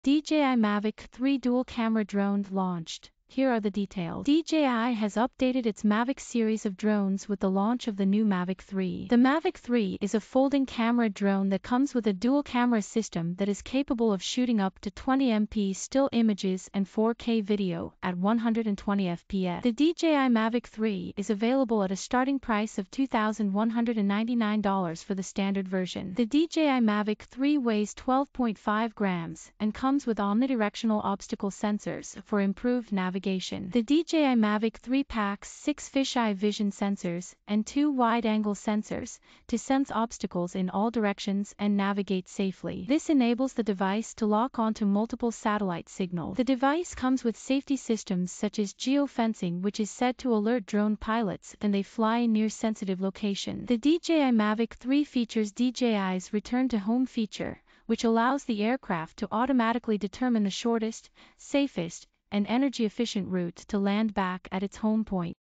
DJI Mavic 3 dual camera drone launched. Here are the details. DJI has updated its Mavic series of drones with the launch of the new Mavic 3. The Mavic 3 is a folding camera drone that comes with a dual camera system that is capable of shooting up to 20 MP still images and 4K video at 120 fps. The DJI Mavic 3 is available at a starting price of $2,199 for the standard version. The DJI Mavic 3 weighs 12.5 grams and comes with omnidirectional obstacle sensors for improved navigation. The DJI Mavic 3 packs 6 fisheye vision sensors and 2 wide-angle sensors to sense obstacles in all directions and navigate safely. This enables the device to lock onto multiple satellite signals. The device comes with safety systems such as geofencing, which is said to alert drone pilots when they fly near sensitive locations. The DJI Mavic 3 features DJI's Return to Home feature, which allows the aircraft to automatically determine the shortest, safest, and energy-efficient route to land back at its home point.